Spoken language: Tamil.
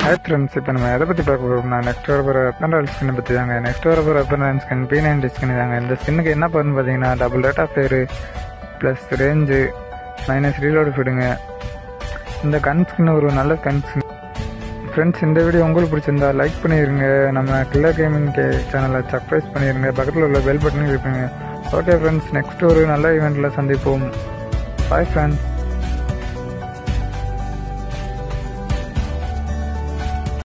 ஹாய் ஃப்ரெண்ட்ஸ், இப்போ நம்ம எதை பற்றி பார்க்க போகிறோம்னா நெக்ஸ்ட் வர போகிற வெப்பன் ராயல் ஸ்கின் பற்றி தாங்க. நெக்ஸ்ட் வர போகிற weapon Royal skin P90 skin தாங்க. இந்த ஸ்கின்னுக்கு என்ன பண்ணுன்னு பார்த்தீங்கன்னா double rate of fire plus range minus reload ஃபீடுங்க. இந்த கன் ஸ்கின் ஒரு நல்ல கன் ஸ்கின். ஃப்ரெண்ட்ஸ், இந்த வீடியோ உங்களுக்கு பிடிச்சிருந்தா லைக் பண்ணிடுங்க. நம்ம கில்லர் கேமிங் சேனலை சப்ஸ்கிரைப் பண்ணிடுங்க. பக்கத்தில் உள்ள பெல் பட்டனும் இருக்குங்க. ஓகே ஃப்ரெண்ட்ஸ், நெக்ஸ்ட் ஒரு நல்ல ஈவெண்ட்டில் சந்திப்போம். Bye friends.